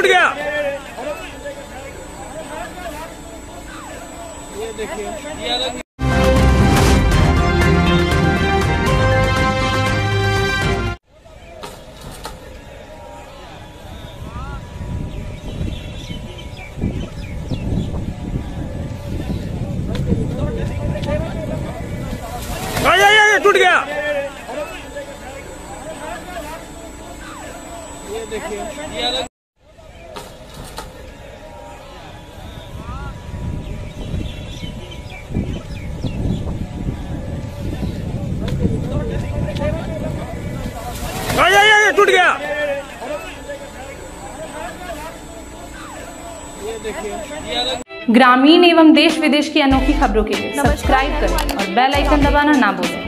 गया। ये देखिए ये अलग टूट गया। ये देखिए ये अलग टूट गया। ये देखिए ये अलग ग्रामीण एवं देश विदेश की अनोखी खबरों के लिए सब्सक्राइब करें और बेल आइकन दबाना ना भूलें।